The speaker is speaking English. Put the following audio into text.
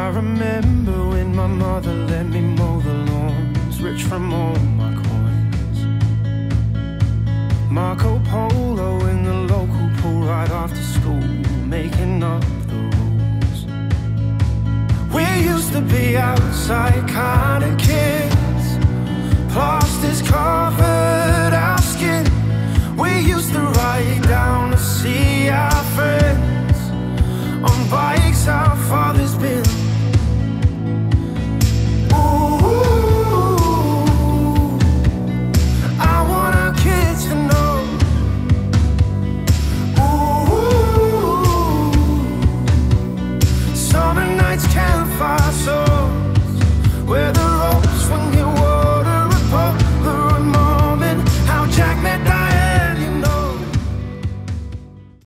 I remember when my mother let me mow the lawns, rich from all my coins. Marco Polo in the local pool right after school, making up the rules. We used to be outside kind of kids, plaster's covered our skin. We used to ride down to see our friends on bikes